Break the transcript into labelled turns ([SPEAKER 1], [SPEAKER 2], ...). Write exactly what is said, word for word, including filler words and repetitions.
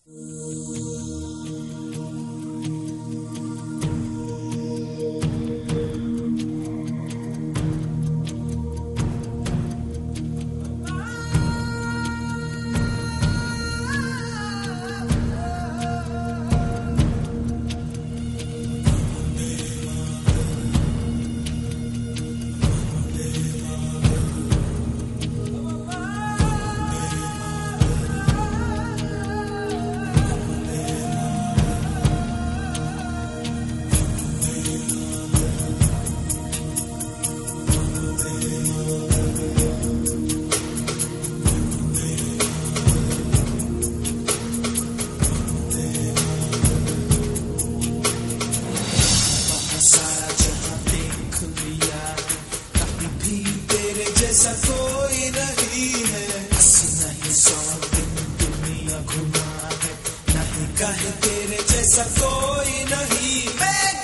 [SPEAKER 1] जैसा कोई नहीं है, अस्सी नहीं सौ दिन दुनिया घुमा है, नहीं कहे तेरे जैसा कोई नहीं। मैं